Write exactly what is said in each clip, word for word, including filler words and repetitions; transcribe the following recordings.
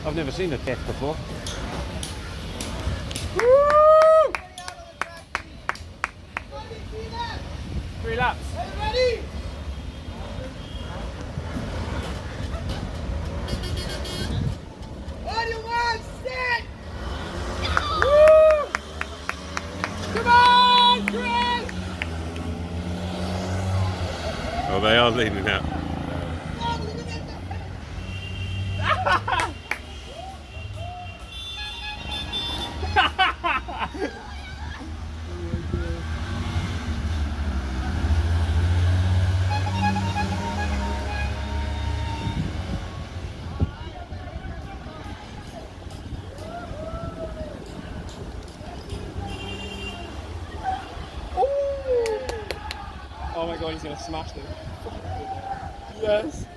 I've never seen a death before. Woo! Three laps. Ready? On your one, set! Woo! Come on, Chris! Oh, they are leaning out. Oh my god, he's gonna smash them. Yes.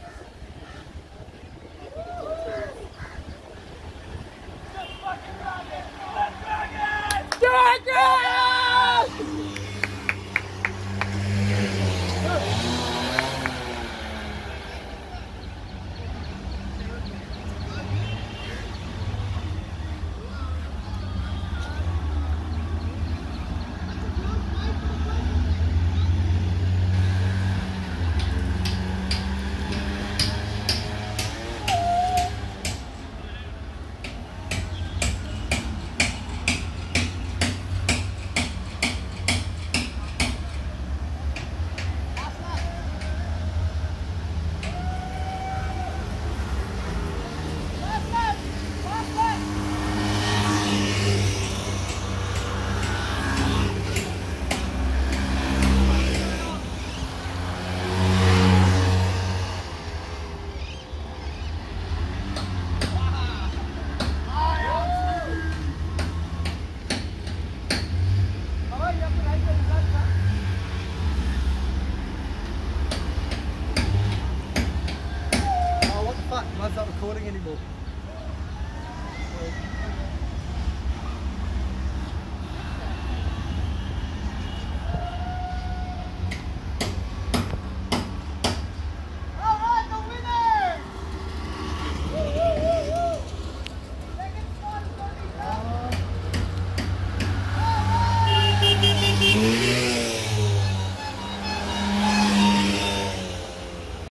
Mine's not recording anymore.